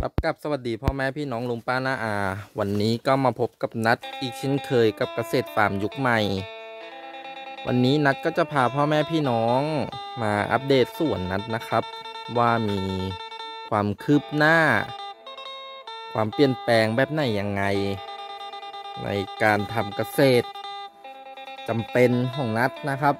ครับกับสวัสดีพ่อแม่พี่น้องลุงป้าน้าอาวันนี้ก็มาพบกับนัดอีกเช่นเคยกับเกษตรฟาร์มยุคใหม่วันนี้นัดก็จะพาพ่อแม่พี่น้องมาอัปเดตสวนนัดนะครับ ว่ามีความคืบหน้า ความเปลี่ยนแปลงแบบไหนยังไงในการทำเกษตรจำเป็นของนัดนะครับ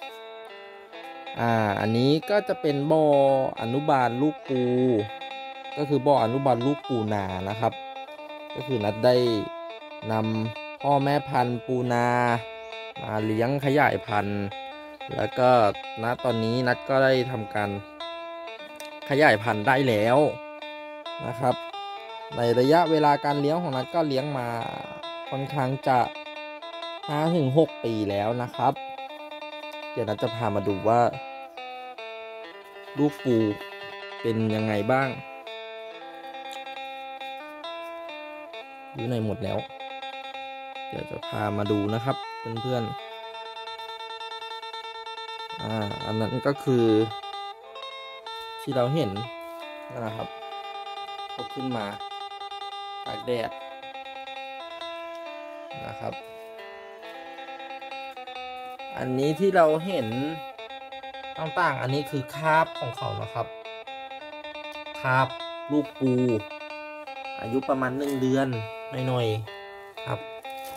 อันนี้ก็จะเป็นบ่ออนุบาลลูกปูก็คือบ่ออนุบาลลูกปูนานะครับก็คือนัดได้นำพ่อแม่พันธุ์ปูนามาเลี้ยงขยายพันธุ์แล้วก็ณตอนนี้นัดก็ได้ทำการขยายพันธุ์ได้แล้วนะครับในระยะเวลาการเลี้ยงของนัดก็เลี้ยงมาค่อนข้างจะ 5-6 ปีแล้วนะครับเดี๋ยวนัดจะพามาดูว่าลูกปูเป็นยังไงบ้างอยู่ในหมดแล้วเดี๋ยวจะพามาดูนะครับเพื่อนๆอันนั้นก็คือที่เราเห็นนะครับเขาขึ้นมาตากแดดนะครับอันนี้ที่เราเห็นต่างๆอันนี้คือคราบของเขานะครับคราบลูกปูอายุประมาณ1 เดือนหน่อยๆครับ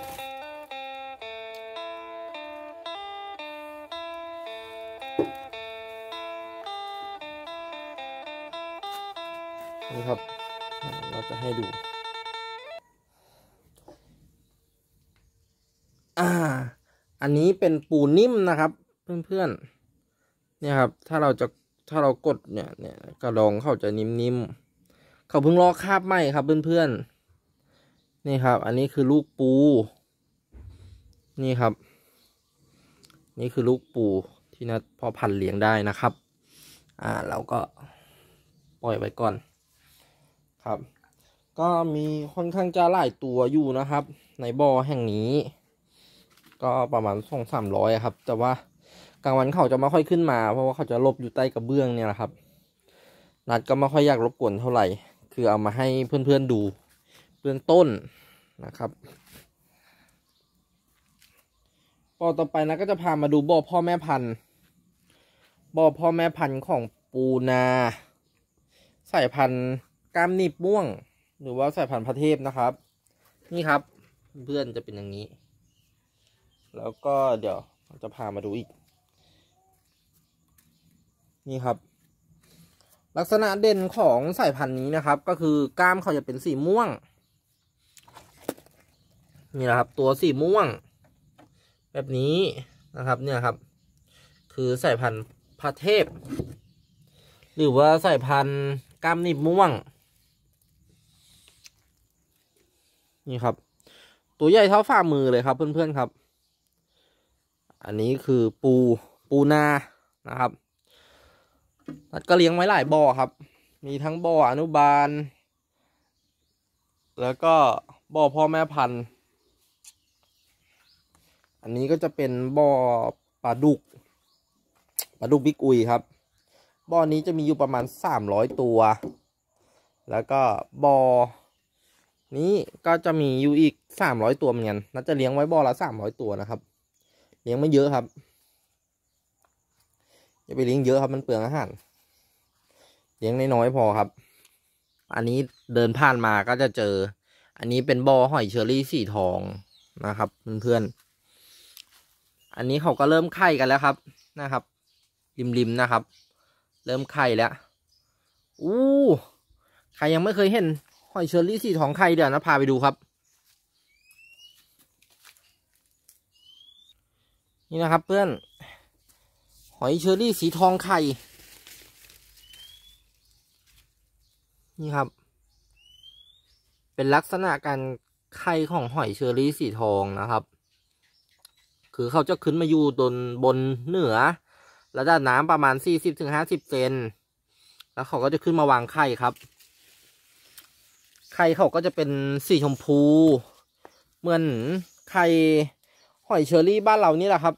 นี่ครับเราจะให้ดูอันนี้เป็นปูนิ่มนะครับเพื่อนๆเนี่ยครับถ้าเรากดเนี่ยกระดองเขาจะนิ่มๆเขาเพิ่งลอกคราบไหมครับเพื่อนๆนี่ครับอันนี้คือลูกปูนี่ครับนี่คือลูกปูที่นัดพอพันธุ์เลี้ยงได้นะครับเราก็ปล่อยไว้ก่อนครับก็มีค่อนข้างจะหลายตัวอยู่นะครับในบ่อแห่งนี้ก็ประมาณ200-300ครับแต่ว่ากลางวันเขาจะไม่ค่อยขึ้นมาเพราะว่าเขาจะหลบอยู่ใต้กระเบื้องเนี่ยแหละครับนัดก็ไม่ค่อยอยากรบกวนเท่าไหร่คือเอามาให้เพื่อนๆดูเบื้องต้นนะครับบ่อต่อไปนะก็จะพามาดูบ่อพ่อแม่พันธุ์ของปูนาสายพันธุ์ก้ามหนีบม่วงหรือว่าสายพันธุ์พระเทพนะครับนี่ครับเพื่อนจะเป็นอย่างนี้แล้วก็เดี๋ยวจะพามาดูอีกนี่ครับลักษณะเด่นของสายพันธุ์นี้นะครับก็คือก้ามเขาจะเป็นสีม่วงนี่แหละครับตัวสีม่วงแบบนี้นะครับเนี่ยครับคือสายพันธุ์พระเทพหรือว่าสายพันธุ์ก้ามหนีบม่วงนี่ครับตัวใหญ่เท่าฝ่ามือเลยครับเพื่อนๆครับอันนี้คือปูนานะครับนัดก็เลี้ยงไว้หลายบ่อครับมีทั้งบ่ออนุบาลแล้วก็บ่อพ่อแม่พันธุ์อันนี้ก็จะเป็นบ่อปลาดุกบิ๊กอุยครับบ่อนี้จะมีอยู่ประมาณ300ตัวแล้วก็บ่อนี้ก็จะมีอยู่อีก300ตัวเหมือนกันน่าจะเลี้ยงไว้บ่อละ300ตัวนะครับเลี้ยงไม่เยอะครับอย่าไปเลี้ยงเยอะครับมันเปลืองอาหารเลี้ยงน้อยๆพอครับอันนี้เดินผ่านมาก็จะเจออันนี้เป็นบ่อหอยเชอรี่สีทองนะครับเพื่อนๆอันนี้เขาก็เริ่มไข่กันแล้วครับนะครับริมนะครับเริ่มไข่แล้วใครยังไม่เคยเห็นหอยเชอรี่สีทองไข่เดี๋ยวนะพาไปดูครับนี่นะครับเพื่อนหอยเชอรี่สีทองไข่นี่ครับเป็นลักษณะการไข่ของหอยเชอรี่สีทองนะครับคือเขาจะขึ้นมาอยู่บนเหนือระดับน้ำประมาณ40-50 เซนแล้วเขาก็จะขึ้นมาวางไข่ครับไข่เขาก็จะเป็นสีชมพูเหมือนไข่หอยเชอรี่บ้านเรานี่แหละครับ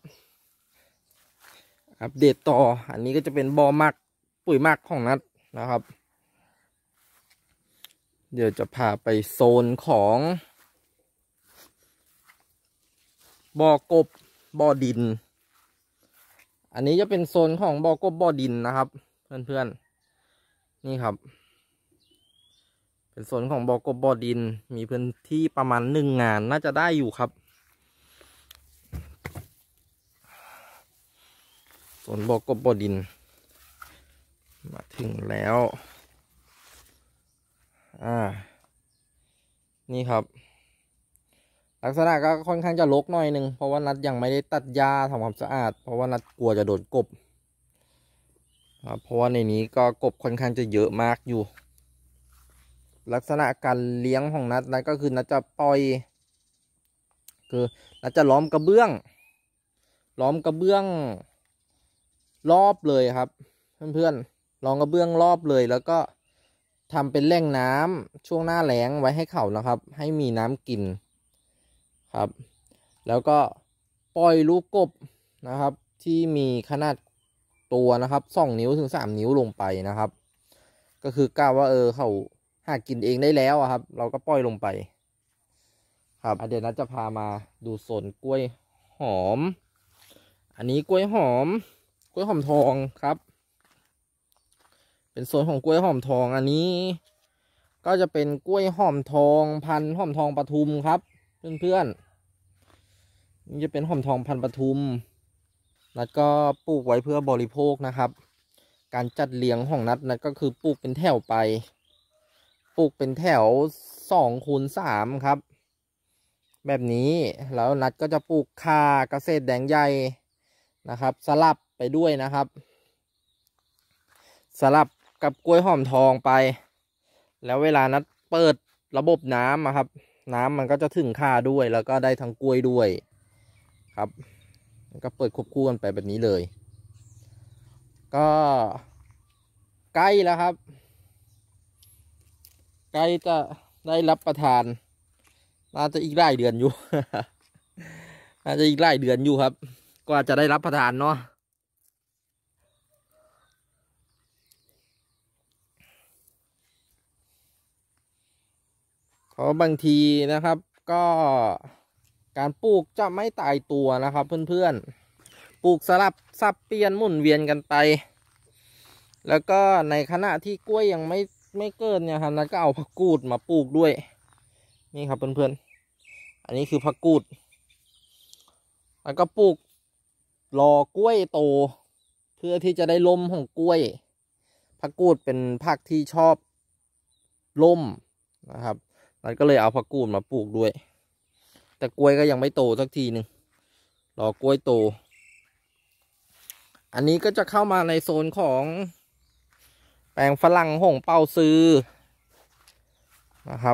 อัปเดตต่ออันนี้ก็จะเป็นบ่อหมักปุ๋ยหมักของนัดนะครับเดี๋ยวจะพาไปโซนของบ่อกบบ่อดินอันนี้จะเป็นโซนของบ่อกบบ่อดินนะครับเพื่อนๆนี่ครับเป็นโซนของบ่อกบบ่อดินมีพื้นที่ประมาณ1 งานน่าจะได้อยู่ครับโซนบ่อกบบ่อดินมาถึงแล้วนี่ครับลักษณะก็ค่อนข้างจะรกหน่อยหนึ่งเพราะว่านัดยังไม่ได้ตัดหญ้าทำความสะอาดเพราะว่านัดกลัวจะโดนกบเพราะว่าในนี้ก็กบค่อนข้างจะเยอะมากอยู่ลักษณะการเลี้ยงของนัดก็คือนัดจะปล่อยคือนัดจะล้อมกระเบื้องรอบเลยครับเพื่อนๆล้อมกระเบื้องรอบเลยแล้วก็ทำเป็นแหล่งน้ำช่วงหน้าแล้งไว้ให้เขานะครับให้มีน้ำกินครับแล้วก็ปล่อยลูกกบนะครับที่มีขนาดตัวนะครับ2 นิ้วถึง3 นิ้วลงไปนะครับก็คือกล่าวว่าเขาหากินเองได้แล้วครับเราก็ปล่อยลงไปครับเดี๋ยวนัดจะพามาดูโซนกล้วยหอมอันนี้กล้วยหอมทองครับเป็นโซนของกล้วยหอมทองอันนี้ก็จะเป็นกล้วยหอมทองพันธุ์หอมทองปทุมครับเพื่อนๆนี่จะเป็นหอมทองพันธุ์ปทุมนัดก็ปลูกไว้เพื่อบริโภคนะครับการจัดเลี้ยงของนัดก็คือปลูกเป็นแถวไปปลูกเป็นแถว2x3ครับแบบนี้แล้วนัดก็จะปลูกข่าเกษตรแดงใหญ่นะครับสลับไปด้วยนะครับสลับกับกล้วยหอมทองไปแล้วเวลานัดเปิดระบบน้ำครับน้ำมันก็จะถึงข่าด้วยแล้วก็ได้ทั้งกล้วยด้วยครับก็เปิดควบคู่กันไปแบบนี้เลยก็ใกล้แล้วครับใกล้จะได้รับประทานน่าจะอีกหลายเดือนอยู่ น่าจะอีกหลายเดือนอยู่ครับก็อาจจะได้รับประทานเนาะเพราะบางทีนะครับก็การปลูกจะไม่ตายตัวนะครับเพื่อนๆปลูกสลับสับเปลี่ยนหมุนเวียนกันไปแล้วก็ในขณะที่กล้วยยังไม่เกิดเนี่ยครับนัดก็เอาผักกูดมาปลูกด้วยนี่ครับเพื่อนๆอันนี้คือผักกูดแล้วก็ปลูกรอกล้วยโตเพื่อที่จะได้ลมของกล้วยผักกูดเป็นผักที่ชอบลมนะครับนัดก็เลยเอาผักกูดมาปลูกด้วยแต่กล้วยก็ยังไม่โตสักทีหนึ่งรอกล้วยโตอันนี้ก็จะเข้ามาในโซนของแปลงฝรั่งหงเป่าซื้อนะครับ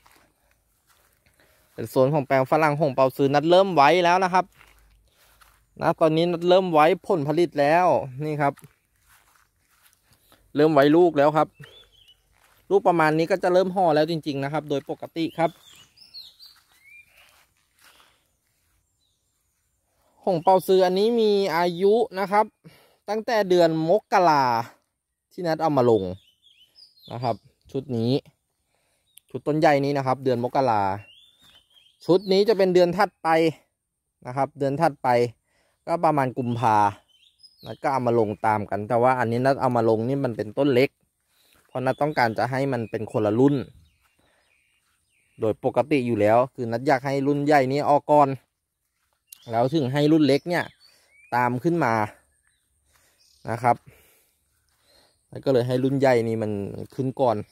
เป็นโซนของแปลงฝรั่งหงเป่าซื้อนัดเริ่มไว้แล้วนะครับตอนนี้นัดเริ่มไว้ผลผลิตแล้วนี่ครับเริ่มไว้ลูกแล้วครับลูกประมาณนี้ก็จะเริ่มห่อแล้วจริงๆนะครับโดยปกติครับหงเป่าซื้ออันนี้มีอายุนะครับตั้งแต่เดือนมกราที่นัดเอามาลงนะครับชุดนี้ชุดต้นใหญ่นี้นะครับเดือนมกราชุดนี้จะเป็นเดือนถัดไปนะครับเดือนถัดไปก็ประมาณกุมภานัดก็เอามาลงตามกันแต่ว่าอันนี้นัดเอามาลงนี่มันเป็นต้นเล็กเพราะนัดต้องการจะให้มันเป็นคนละรุ่นโดยปกติอยู่แล้วคือนัดอยากให้รุ่นใหญ่นี้ออกก่อนแล้วถึงให้รุ่นเล็กเนี่ยตามขึ้นมานะครับแล้วก็เลยให้รุ่นใหญ่นี่มันขึ้นก่อน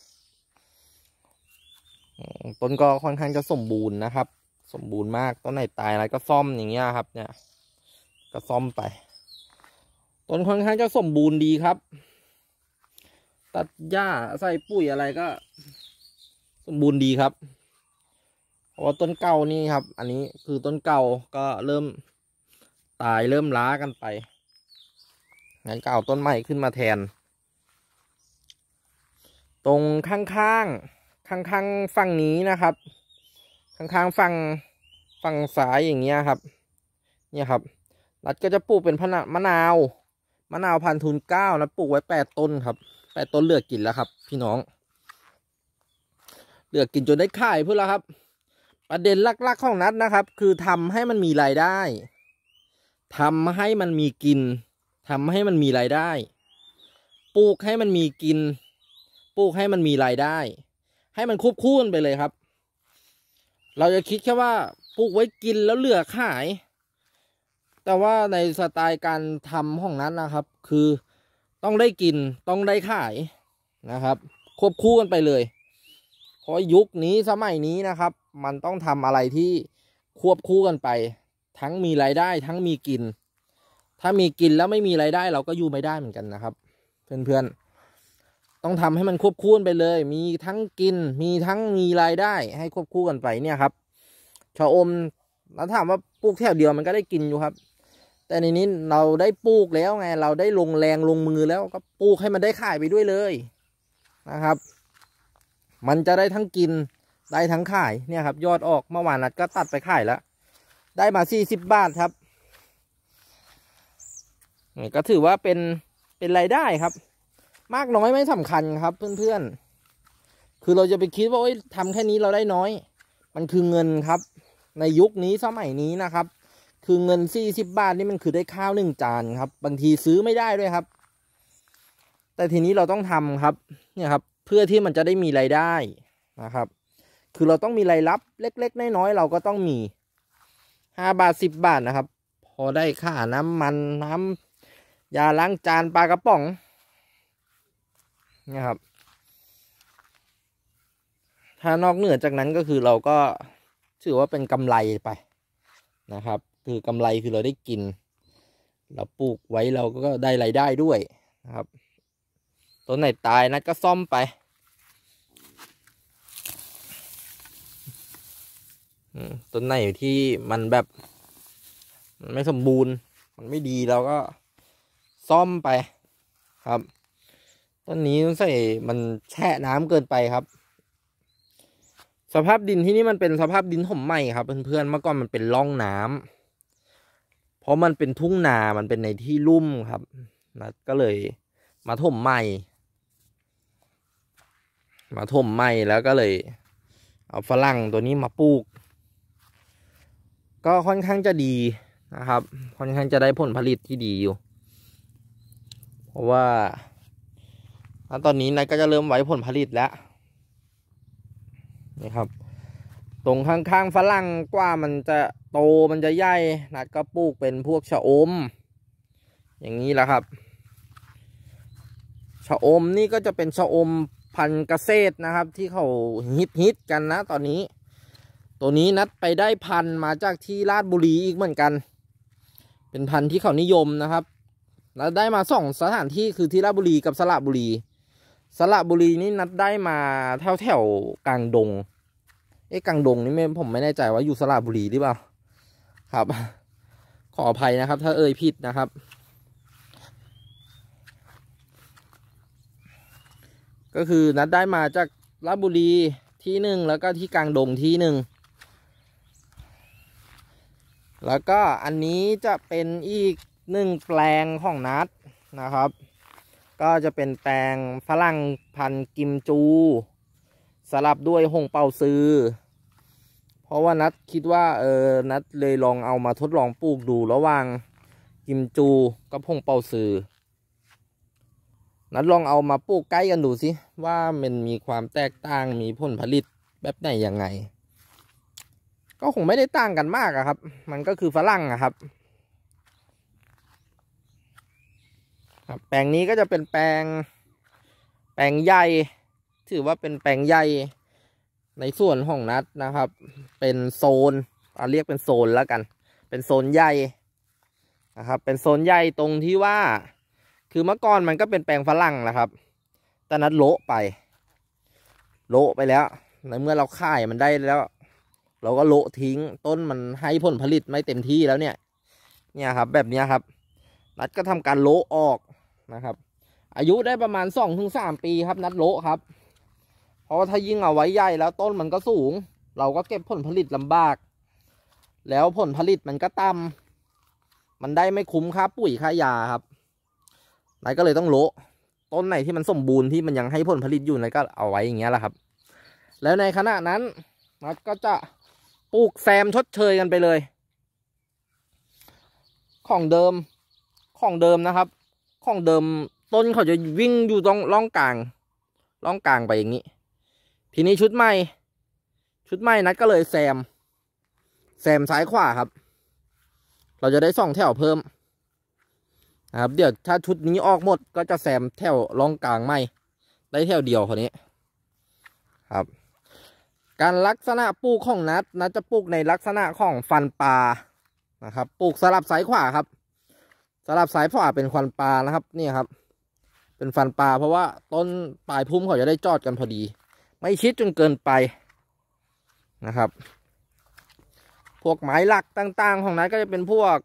ต้นก็ค่อนข้างจะสมบูรณ์นะครับสมบูรณ์มากต้นไหนตายอะไรก็ซ่อมอย่างเงี้ยครับเนี่ยก็ซ่อมไปต้นค่อนข้างจะสมบูรณ์ดีครับตัดหญ้าใส่ปุ๋ยอะไรก็สมบูรณ์ดีครับเพราะว่าต้นเก่านี่ครับอันนี้คือต้นเก่าก็เริ่มตายเริ่มล้ากันไปงั้นก็เอาต้นใหม่ขึ้นมาแทนตรงข้างฝั่งนี้นะครับข้างฝั่งซ้ายอย่างเงี้ยครับเนี่ยครับนัดก็จะปลูกเป็นมะนาวพันธุ์ทูล9นัดปลูกไว้8 ต้นครับ8 ต้นเหลือกินแล้วครับพี่น้องเหลือกินจนได้ขายเพื่อแล้วครับ ประเด็นหลักๆของนัดนะครับ คือทำให้มันมีรายได้ทำให้มันมีกินทำให้มันมีรายได้ปลูกให้มันมีกินปลูกให้มันมีรายได้ให้มันควบคู่กันไปเลยครับ เราจะคิดแค่ว่าปลูกไว้กินแล้วเหลือขายแต่ว่าในสไตล์การทำของนั้นนะครับคือต้องได้กินต้องได้ขายนะครับควบคู่กันไปเลยเพราะยุคนี้สมัยนี้นะครับมันต้องทำอะไรที่ควบคู่กันไปทั้งมีรายได้ทั้งมีกินถ้ามีกินแล้วไม่มีรายได้เราก็อยู่ไม่ได้เหมือนกันนะครับเพื่อนๆต้องทำให้มันควบคู่กันไปเลยมีทั้งกินมีทั้งมีรายได้ให้ควบคู่กันไปเนี่ยครับชะอมเราถามว่าปลูกแถวเดียวมันก็ได้กินอยู่ครับแต่ในนี้เราได้ปลูกแล้วไงเราได้ลงแรงลงมือแล้วก็ปลูกให้มันได้ขายไปด้วยเลยนะครับมันจะได้ทั้งกินได้ทั้งขายเนี่ยครับยอดออกเมื่อวานนัดก็ตัดไปขายแล้วได้มา40 บาทครับก็ถือว่าเป็นรายได้ครับมากน้อยไม่สำคัญครับเพื่อนๆคือเราจะไปคิดว่าทำแค่นี้เราได้น้อยมันคือเงินครับในยุคนี้สมัยนี้นะครับคือเงิน40 บาทนี่มันคือได้ข้าว1 จานครับบางทีซื้อไม่ได้ด้วยครับแต่ทีนี้เราต้องทำครับเนี่ยครับเพื่อที่มันจะได้มีรายได้นะครับคือเราต้องมีรายรับเล็กๆน้อยๆเราก็ต้องมี5 บาท10 บาทนะครับพอได้ค่าน้ำมันน้ำยาล้างจานปลากระป๋องนะครับถ้านอกเหนือจากนั้นก็คือเราก็ถือว่าเป็นกำไรไปนะครับคือกำไรคือเราได้กินเราปลูกไว้เราก็ได้รายได้ด้วยนะครับต้นไหนตายนัดก็ซ่อมไปต้นไหนที่มันแบบมันไม่สมบูรณ์มันไม่ดีเราก็ซ่อมไปครับต้นนี้ต้องใส่มันแช่น้ำเกินไปครับสภาพดินที่นี่มันเป็นสภาพดินถมใหม่ครับเพื่อนๆเมื่อก่อนมันเป็นร่องน้ำเพราะมันเป็นทุ่งนามันเป็นในที่ลุ่มครับนะก็เลยมาถมใหม่แล้วก็เลยเอาฝรั่งตัวนี้มาปลูกก็ค่อนข้างจะดีนะครับค่อนข้างจะได้ผลผลิตที่ดีอยู่เพราะว่าตอนนี้นายก็จะเริ่มไว้ผลผลิตแล้วนี่ครับตรงข้างๆฝรั่งกว่ามันจะโตมันจะใหญ่นัดก็ปลูกเป็นพวกชะอมอย่างนี้แหละครับชะอมนี่ก็จะเป็นชะอมพันธุ์เกษตรนะครับที่เขาฮิตกันนะตอนนี้ตัวนี้นัดไปได้พันธุ์มาจากที่ราชบุรีอีกเหมือนกันเป็นพันธุ์ที่เขานิยมนะครับนัดได้มา2 สถานที่คือที่ราชบุรีกับสระบุรีนี่นัดได้มาแถวกลางดงกลางดงนี่ผมไม่แน่ใจว่าอยู่สระบุรีหรือเปล่าครับขออภัยนะครับถ้าเอ่ยผิดนะครับก็คือนัดได้มาจากราชบุรีที่ 1แล้วก็ที่กลางดงที่ 1แล้วก็อันนี้จะเป็นอีก1 แปลงของนัดนะครับก็จะเป็นแปลงฝรั่งพันธุ์กิมจูสลับด้วยหงเป่าซือเพราะว่านัดคิดว่านัดเลยลองเอามาทดลองปลูกดูระหว่างกิมจูกับหงเป่าซือนัดลองเอามาปลูกใกล้กันดูสิว่ามันมีความแตกต่างมีผลผลิตแบบไหนยังไงก็คงไม่ได้ต่างกันมากอะครับมันก็คือฝรั่งอะครับแปลงนี้ก็จะเป็นแปลงใหญ่ถือว่าเป็นแปลงใหญ่ในส่วนของนัดนะครับเป็นโซนเรียกเป็นโซนแล้วกันเป็นโซนใหญ่นะครับเป็นโซนใหญ่ตรงที่ว่าคือเมื่อก่อนมันก็เป็นแปลงฝรั่งนะครับแต่นัดโละไปแล้วในเมื่อเราค่ายมันได้แล้วเราก็โละทิ้งต้นมันให้ผลผลิตไม่เต็มที่แล้วเนี่ยครับแบบนี้ครับนัดก็ทำการโละออกนะครับอายุได้ประมาณ2-3 ปีครับนัดโละครับเพราะถ้ายิ่งเอาไว้ใหญ่แล้วต้นมันก็สูงเราก็เก็บผลผลิตลำบากแล้วผลผลิตมันก็ต่ำมันได้ไม่คุ้มค่าปุ๋ยค่ายาครับนายก็เลยต้องโละต้นไหนที่มันสมบูรณ์ที่มันยังให้ผลผลิตอยู่นายก็เอาไว้อย่างเงี้ยแหละครับแล้วในขณะนั้นนัดก็จะปลูกแซมชดเชยกันไปเลยของเดิมนะครับของเดิมต้นเขาจะวิ่งอยู่ตรงร่องกลางไปอย่างนี้ทีนี้ชุดใหม่นัดก็เลยแซมซ้ายขวาครับเราจะได้2 แถวเพิ่มนะครับเดี๋ยวถ้าชุดนี้ออกหมดก็จะแซมแถวร่องกลางใหม่ได้แถวเดียวคนนี้ครับการลักษณะปลูกของนัดจะปลูกในลักษณะของฟันปลานะครับปลูกสลับซ้ายขวาครับสลับซ้ายขวาเป็นฟันปลานะครับนี่ครับเป็นฟันปลาเพราะว่าต้นปลายพุ่มเขาจะได้จอดกันพอดีไม่ชิดจนเกินไปนะครับพวกไม้หลักต่างๆของนัดก็จะเป็นพวก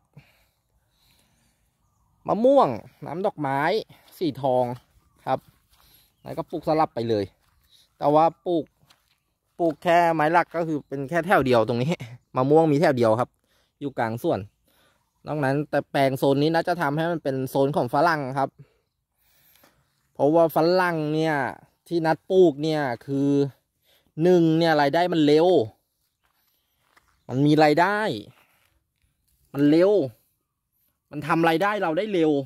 มะม่วงน้ำดอกไม้สีทองครับแล้วก็ปลูกสลับไปเลยแต่ว่าปลูกแค่ไม้หลักก็คือเป็นแค่แถวเดียวตรงนี้มะม่วงมีแถวเดียวครับอยู่กลางส่วนนอกนั้นแต่แปลงโซนนี้น่าจะทำให้มันเป็นโซนของฝรั่งครับเพราะว่าฝรั่งเนี่ยที่นัดปลูกเนี่ยคือ1เนี่ยรายได้มันเร็วมันมีรายได้มันเร็วมันทำรายได้เราได้เร็ว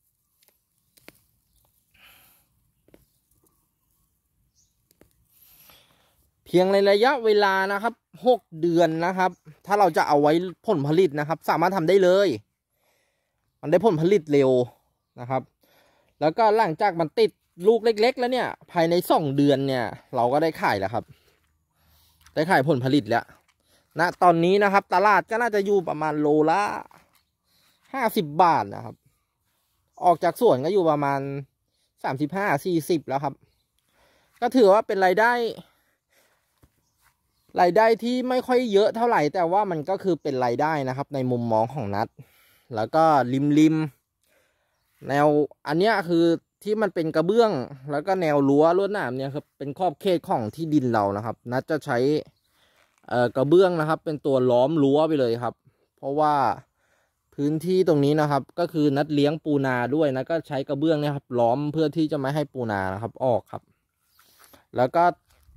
เพียงในระยะเวลานะครับ6 เดือนนะครับถ้าเราจะเอาไว้ผลผลิตนะครับสามารถทำได้เลยมันได้ผลผลิตเร็วนะครับแล้วก็หลังจากมันติดลูกเล็กๆแล้วเนี่ยภายใน2 เดือนเนี่ยเราก็ได้ขายแล้วครับได้ขายผลผลิตแล้วนะตอนนี้นะครับตลาดก็น่าจะอยู่ประมาณโลละ50 บาทนะครับออกจากสวนก็อยู่ประมาณ35-40แล้วครับก็ถือว่าเป็นรายได้ที่ไม่ค่อยเยอะเท่าไหร่แต่ว่ามันก็คือเป็นรายได้นะครับในมุมมองของนัดแล้วก็ริมแนวอันเนี้ยคือที่มันเป็นกระเบื้องแล้วก็แนวรั้วลวดหนามเนี่ยครับเป็นขอบเขตของที่ดินเรานะครับนัดจะใช้กระเบื้องนะครับเป็นตัวล้อมรั้วไปเลยครับเพราะว่าพื้นที่ตรงนี้นะครับก็คือนัดเลี้ยงปูนาด้วยนะก็ใช้กระเบื้องเนี่ยครับล้อมเพื่อที่จะไม่ให้ปูนานะครับออกครับแล้วก็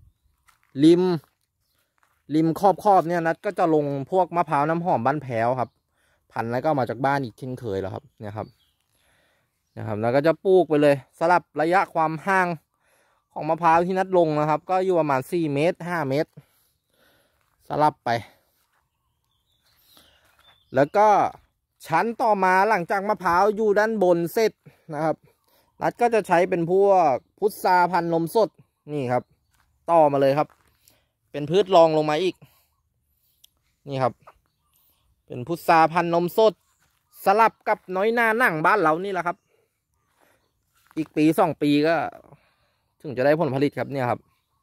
ริมขอบเนี่ยนัดก็จะลงพวกมะพร้าวน้ำหอมบ้านแพ้วครับพันธุ์แล้วก็มาจากบ้านอีกเช่นเคยแล้วครับเนี่ยครับแล้วก็จะปลูกไปเลยสลับระยะความห่างของมะพร้าวที่นัดลงนะครับก็อยู่ประมาณ4 เมตร 5 เมตรสลับไปแล้วก็ชั้นต่อมาหลังจากมะพร้าวอยู่ด้านบนเสร็จนะครับนัดก็จะใช้เป็นพวกพุทราพันธุ์นมสดนี่ครับต่อมาเลยครับเป็นพืชรองลงมาอีกนี่ครับเป็นพุทราพันธุ์นมสดสลับกับน้อยหน้าหนังบ้านเรานี่แหละครับอีก1-2 ปีก็ถึงจะได้ผลผลิตครับเนี่ยครับ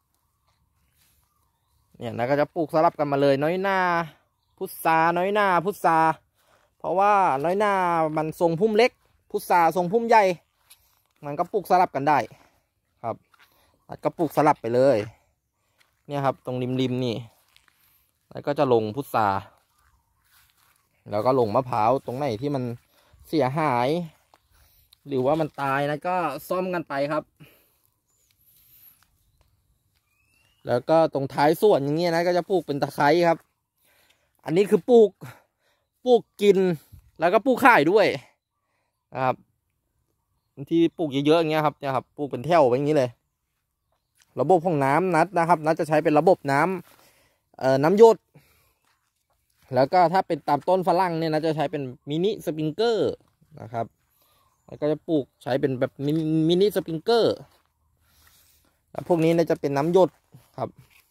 เนี่ยนัดก็จะปลูกสลับกันมาเลยน้อยหน้าพุทราน้อยหน้าพุทราเพราะว่าน้อยหน้ามันทรงพุ่มเล็กพุทราทรงพุ่มใหญ่มันก็ปลูกสลับกันได้ครับนัดก็ปลูกสลับไปเลยเนี่ยครับตรงริมนี่แล้วก็จะลงพุทราแล้วก็ลงมะพร้าวตรงไหนที่มันเสียหายหรือว่ามันตายนะก็ซ่อมกันไปครับแล้วก็ตรงท้ายส่วนอย่างเงี้ยนะก็จะปลูกเป็นตะไคร้ครับอันนี้คือปลูกกินแล้วก็ปลูกขายด้วยนะครับที่ปลูกเยอะๆอย่างเงี้ยครับเนี่ยครับปลูกเป็นแถวอย่างนี้เลยระบบของน้ำนัดนะครับนัดจะใช้เป็นระบบน้ำหยดแล้วก็ถ้าเป็นตามต้นฝรั่งเนี่ยนะจะใช้เป็นมินิสปริงเกอร์นะครับแล้วก็จะปลูกใช้เป็นแบบมินิสปริงเกอร์แล้วพวกนี้เนี่ยจะเป็นน้ำหยดครับ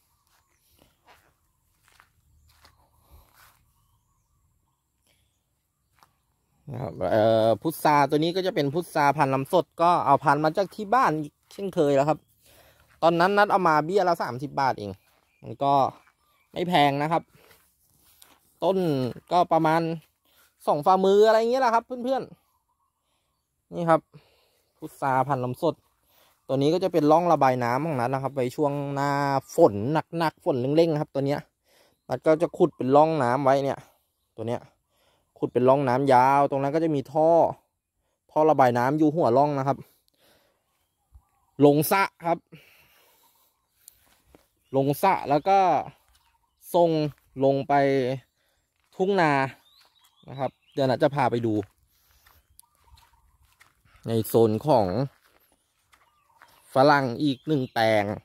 นะครับพุทราตัวนี้ก็จะเป็นพุทราพันธุ์ลำสดก็เอาพันธุ์มาจากที่บ้านเช่นเคยแล้วครับตอนนั้นนัดเอามาเบี้ยละ30 บาทเองมันก็ไม่แพงนะครับต้นก็ประมาณ2 ฝ่ามืออะไรอย่างเงี้ยแหละครับเพื่อนๆนี่ครับพุทราพันธุ์ลำสดตัวนี้ก็จะเป็นร่องระบายน้ำของนัดนะครับไปช่วงหน้าฝนหนักฝนเร่งๆครับตัวเนี้ยนัดก็จะขุดเป็นร่องน้ำไว้เนี่ยตัวเนี้ยขุดเป็นร่องน้ำยาวตรงนั้นก็จะมีท่อระบายน้ำอยู่หัวร่องนะครับลงสระครับลงสระแล้วก็ส่งลงไปทุ่งนานะครับเดี๋ยวนะจะพาไปดูในโซนของฝรั่งอีกหนึ่งแปลง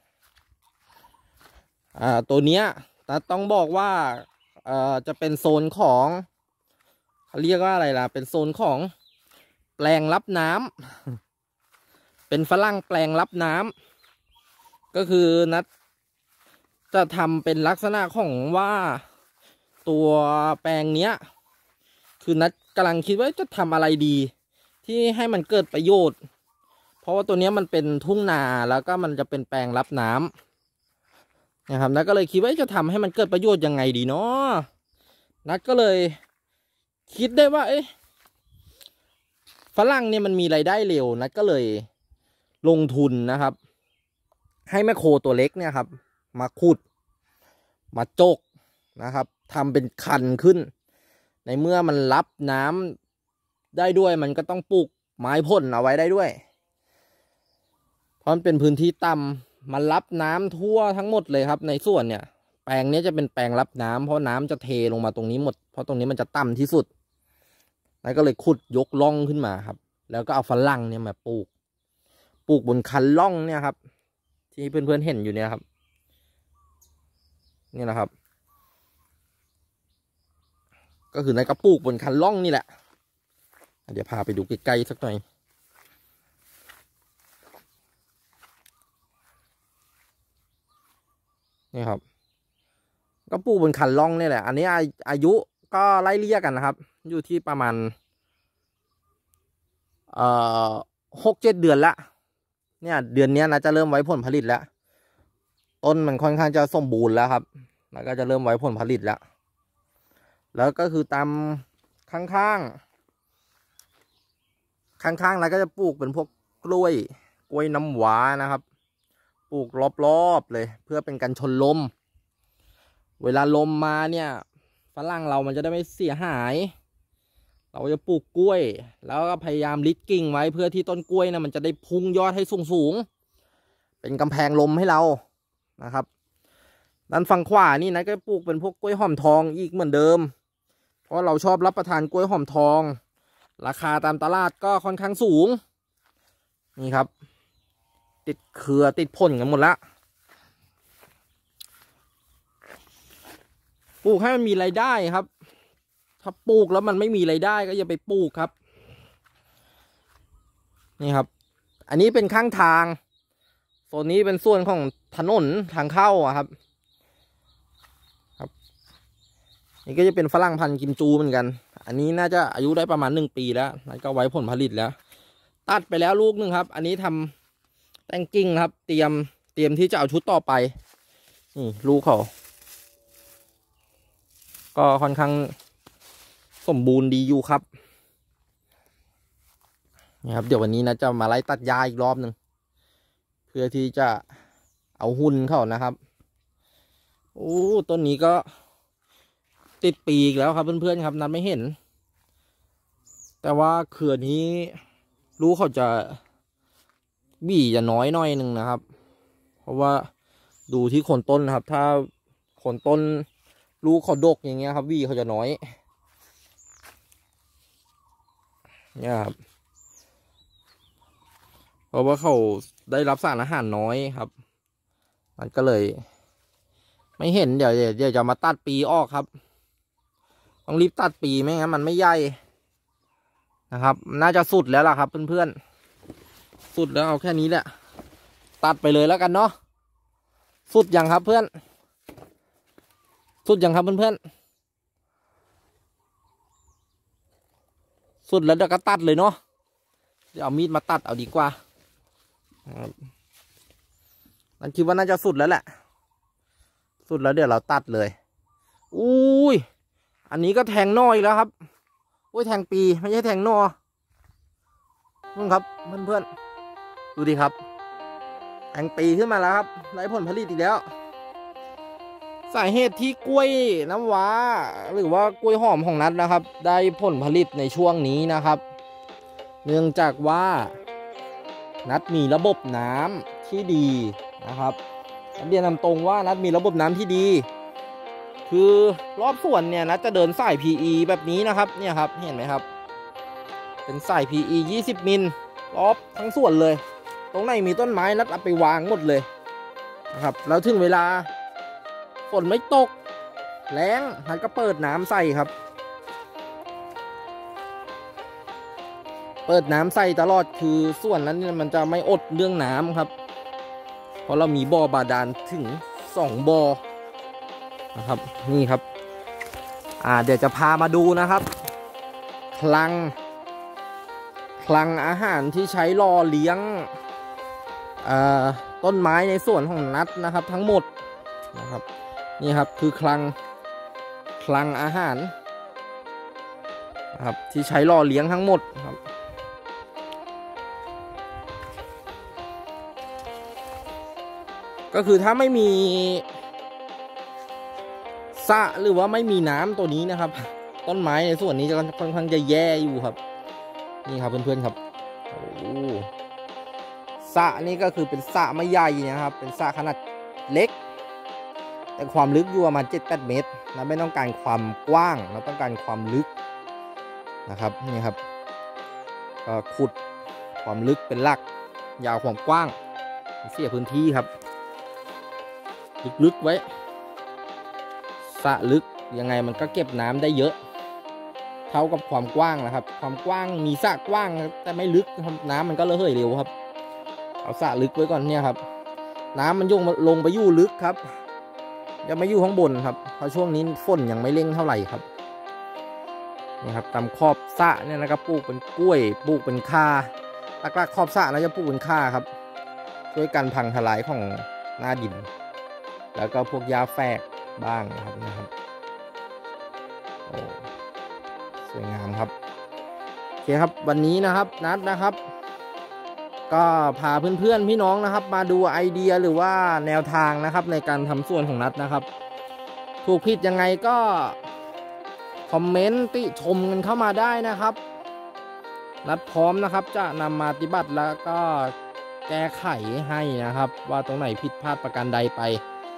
ตัวเนี้ยต้องบอกว่าจะเป็นโซนของเขาเรียกว่าอะไรล่ะเป็นโซนของแปลงรับน้ำเป็นฝรั่งแปลงรับน้ำก็คือนัดจะทำเป็นลักษณะของว่าตัวแปลงเนี้ยคือนัดกำลังคิดว่าจะทำอะไรดีที่ให้มันเกิดประโยชน์เพราะว่าตัวนี้มันเป็นทุ่งนาแล้วก็มันจะเป็นแปลงรับน้ำนะครับนัดก็เลยคิดว่าจะทำให้มันเกิดประโยชน์ยังไงดีเนาะนัดก็เลยคิดได้ว่าฝรั่งเนี่ยมันมีรายได้เร็วนัดก็เลยลงทุนนะครับให้แมคโครตัวเล็กเนี่ยครับมาขุดมาโจกนะครับทำเป็นคันขึ้นในเมื่อมันรับน้ำได้ด้วยมันก็ต้องปลูกไม้พ่นเอาไว้ได้ด้วยเพราะมันเป็นพื้นที่ต่ำมันรับน้ำทั่วทั้งหมดเลยครับในส่วนเนี่ยแปลงนี้จะเป็นแปลงรับน้ำเพราะน้ำจะเทลงมาตรงนี้หมดเพราะตรงนี้มันจะต่ำที่สุดแล้วก็เลยขุดยกล่องขึ้นมาครับแล้วก็เอาฝรั่งเนี่ยมาปลูกบนคันล่องเนี่ยครับที่เพื่อนๆเห็นอยู่เนี่ยครับนี่นะครับ ก็คือในกระปุกบนคันล่องนี่แหละเดี๋ยวพาไปดูใกล้ๆสักหน่อยนี่ครับกระปุกบนคันล่องนี่แหละอันนี้อายุก็ไล่เลี่ยกันนะครับอยู่ที่ประมาณ6-7 เดือนละเนี่ยเดือนนี้นะจะเริ่มไว้ผลผลิตแล้วต้นมันค่อนข้างจะสมบูรณ์แล้วครับแล้วก็จะเริ่มไว้ผลผลิตแล้วก็คือตามข้างแล้วก็จะปลูกเป็นพวกกล้วยน้ำว้านะครับปลูกรอบๆเลยเพื่อเป็นการชนลมเวลาลมมาเนี่ยฝรั่งเรามันจะได้ไม่เสียหายเราจะปลูกกล้วยแล้วก็พยายามลิดกิ่งไว้เพื่อที่ต้นกล้วยนะมันจะได้พุ่งยอดให้สูงเป็นกำแพงลมให้เรานะครับด้านฝั่งขวานี่นะก็ปลูกเป็นพวกกล้วยหอมทองอีกเหมือนเดิมเพราะเราชอบรับประทานกล้วยหอมทองราคาตามตลาดก็ค่อนข้างสูงนี่ครับติดเครือติดผลกันหมดแล้วปลูกให้มันมีรายได้ครับถ้าปลูกแล้วมันไม่มีรายได้ก็อย่าไปปลูกครับนี่ครับอันนี้เป็นข้างทางโซนนี้เป็นส่วนของถนนทางเข้าครับนี่ก็จะเป็นฝรั่งพันธุ์กิมจูเหมือนกันอันนี้น่าจะอายุได้ประมาณ1 ปีแล้วแล้วก็ไว้ผลผลิตแล้วตัดไปแล้วลูกหนึ่งครับอันนี้ทำแต่งกิ่งครับเตรียมที่จะเอาชุดต่อไปนี่ลูกเขาก็ค่อนข้างสมบูรณ์ดีอยู่ครับนี่ครับเดี๋ยววันนี้นะจะมาไล่ตัดหญ้าอีกรอบหนึ่งเพื่อที่จะเอาหุ่นเขานะครับโอ้ต้นนี้ก็ติดปีกแล้วครับเพื่อนๆครับนัดไม่เห็นแต่ว่าเครือนี้ลูกเขาจะบี้จะน้อยหน่อยหนึ่งนะครับเพราะว่าดูที่โคนต้นนะครับถ้าโคนต้นลูกเขาดกอย่างเงี้ยครับบี้เขาจะน้อยเนี่ยครับเพราะว่าเขาได้รับสารอาหารน้อยครับมันก็เลยไม่เห็นเดี๋ยวจะมาตัดปีออกครับต้องรีบตัดปีไม่งั้นมันไม่ใหญ่นะครับน่าจะสุดแล้วล่ะครับเพื่อนๆสุดแล้วเอาแค่นี้แหละตัดไปเลยแล้วกันเนาะสุดยังครับเพื่อนสุดยังครับเพื่อนๆสุดแล้วเดี๋ยวก็ตัดเลยเนาะเดี๋ยวเอามีดมาตัดเอาดีกว่านั่นคิดว่าน่าจะสุดแล้วแหละสุดแล้วเดี๋ยวเราตัดเลยอุ้ยอันนี้ก็แทงนออีกแล้วครับอุ้ยแทงปีไม่ใช่แทงนอนู่นครับเพื่อนๆดูดิครับแทงปีขึ้นมาแล้วครับได้ผลผลิตอีกแล้วสาเหตุที่กล้วยน้ำว้าหรือว่ากล้วยหอมของนัทนะครับได้ผลผลิตในช่วงนี้นะครับเนื่องจากว่านัทมีระบบน้ำที่ดีนะครับเรียนนำตรงว่านัดมีระบบน้ำที่ดี คือรอบสวนเนี่ยนัดจะเดินสาย PE แบบนี้นะครับเนี่ยครับเห็นไหมครับเป็นสาย PE 20 มิลรอบทั้งส่วนเลยตรงไหนมีต้นไม้นัดเอาไปวางหมดเลยนะครับแล้วถึงเวลาฝนไม่ตกแล้งนัดก็เปิดน้ำใส่ครับเปิดน้ำใส่ตลอดคือส่วนนั้นเนี่ยมันจะไม่อดเรื่องน้ำครับเพราะเรามีบ่อบาดาลถึง2บ่อนะครับนี่ครับเดี๋ยวจะพามาดูนะครับคลังอาหารที่ใช้รอเลี้ยงต้นไม้ในส่วนของนัดนะครับทั้งหมดนะครับนี่ครับคือคลังอาหารนะครับที่ใช้รอเลี้ยงทั้งหมดครับก็คือถ้าไม่มีสระหรือว่าไม่มีน้ำตัวนี้นะครับต้นไม้ในส่วนนี้จะค่อนข้างจะแย่อยู่ครับนี่ครับเพื่อนๆครับโอ้สระนี่ก็คือเป็นสระไม่ใหญ่นะครับเป็นสระขนาดเล็กแต่ความลึกอยู่ประมาณ 7-8 เมตรเราไม่ต้องการความกว้างเราต้องการความลึกนะครับนี่ครับก็ขุดความลึกเป็นหลักยาวความกว้างเสียพื้นที่ครับลึกๆไว้สระลึกยังไงมันก็เก็บน้ำได้เยอะเท่ากับความกว้างนะครับความกว้างมีสระกว้างแต่ไม่ลึกน้ำมันก็ระเหยเร็วครับเอาสระลึกไว้ก่อนเนี่ยครับน้ำมันลงไปอยู่ลึกครับยังไม่อยู่ข้างบนครับเพราะช่วงนี้ฝนยังไม่เร่งเท่าไหร่ครับนี่ครับตามขอบสระเนี่ยนะครับปลูกเป็นกล้วยปลูกเป็นข่าหลักๆขอบสระเราจะปลูกเป็นข่าครับช่วยกันพังทลายของหน้าดินแล้วก็พวกหญ้าแฝกบ้างนะครับโอ้สวยงามครับโอเคครับวันนี้นะครับนัดนะครับก็พาเพื่อนๆพี่น้องนะครับมาดูไอเดียหรือว่าแนวทางนะครับในการทำสวนของนัดนะครับถูกผิดยังไงก็คอมเมนต์ติชมกันเข้ามาได้นะครับนัดพร้อมนะครับจะนำมาปฏิบัติแล้วก็แก้ไขให้นะครับว่าตรงไหนผิดพลาดประการใดไป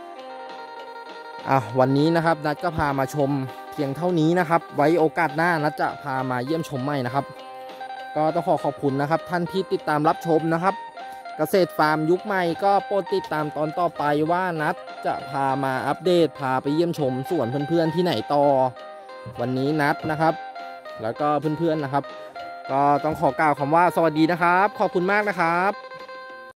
วันนี้นะครับนัดก็พามาชมเพียงเท่านี้นะครับไว้โอกาสหน้านัดจะพามาเยี่ยมชมใหม่นะครับก็ต้องขอบคุณนะครับท่านที่ติดตามรับชมนะครับเกษตรฟาร์มยุคใหม่ก็โปรดติดตามตอนต่อไปว่านัดจะพามาอัปเดตพาไปเยี่ยมชมสวนเพื่อนๆที่ไหนต่อวันนี้นัดนะครับแล้วก็เพื่อนๆนะครับก็ต้องขอกล่าวคำว่าสวัสดีนะครับขอบคุณมากนะครับ